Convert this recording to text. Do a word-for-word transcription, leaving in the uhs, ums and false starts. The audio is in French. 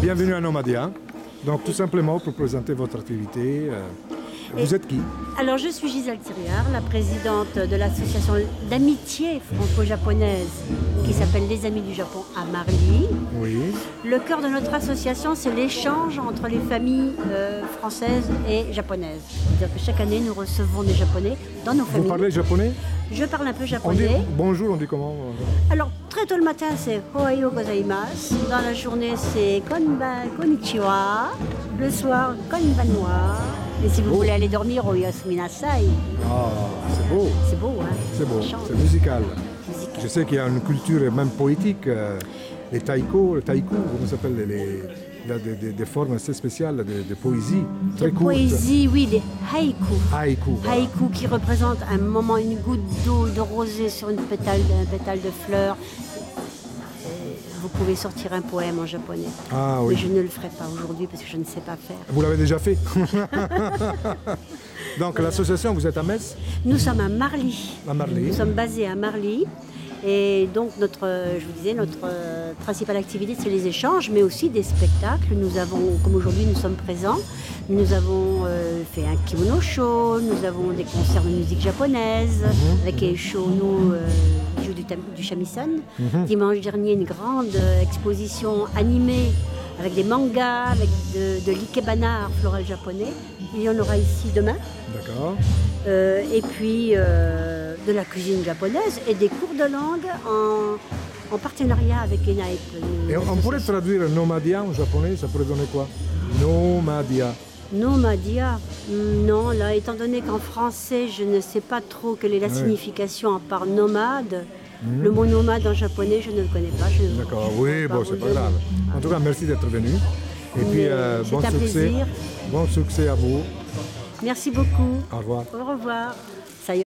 Bienvenue à Nomadia. Donc tout simplement pour présenter votre activité, euh, vous êtes qui? Alors je suis Gisèle Thiriard, la présidente de l'association d'amitié franco-japonaise qui s'appelle Les Amis du Japon à Marly. Oui. Le cœur de notre association, c'est l'échange entre les familles euh, françaises et japonaises. C'est-à-dire que chaque année, nous recevons des Japonais dans nos familles. Vous parlez japonais? Je parle un peu On dit japonais. bonjour, on dit comment? Alors, très tôt le matin, c'est Ohayo gozaimasu. Dans la journée, c'est Konba, Konnichiwa. Le soir, Konbanwa. Et si vous Oh. voulez aller dormir, Oyasumi nasai. Ah, c'est beau, C'est beau, hein? c'est beau, Chante. c'est musical. Musical. Je sais qu'il y a une culture même poétique. euh, les taiko, le taïku, comment ça s'appelle, les, les- il y a des, des- des formes assez spéciales de, de poésie, très De courtes. poésie, oui, les haïkus. Haïku. voilà. Haïku qui représente un moment, une goutte d'eau, de rosée sur une pétale, un pétale de fleurs. Euh, Vous pouvez sortir un poème en japonais. Ah Mais oui. je ne le ferai pas aujourd'hui parce que je ne sais pas faire. Vous l'avez déjà fait. Donc l'association, vous êtes à Metz, Nous sommes à Marly. à Marly. Nous sommes basés à Marly. Et donc, notre, euh, je vous disais, notre euh, principale activité, c'est les échanges, mais aussi des spectacles. Nous avons, comme aujourd'hui, nous sommes présents. Nous avons euh, fait un kimono show, nous avons des concerts de musique japonaise, avec les Shono euh, qui jouent du, tam- du shamisen. Dimanche dernier, une grande euh, exposition animée avec des mangas, avec de, de l'ikebana art floral japonais. Il y en aura ici demain. D'accord. Euh, et puis euh, de la cuisine japonaise et des cours de langue en, en partenariat avec ENAEP. Et on, on pourrait traduire nomadia en japonais, ça pourrait donner quoi? Nomadia. Nomadia, hmm, non, là, étant donné qu'en français, je ne sais pas trop quelle est la Ouais. signification à part nomade. Le mot nomade en japonais, je ne le connais pas. je ne- D'accord, je ne oui, pourrais bon, c'est vous pas le grave. donner. En tout cas, merci d'être venu. Et puis, Mais euh, c'est bon un succès. plaisir. Bon succès à vous. Merci beaucoup. Au revoir. Au revoir.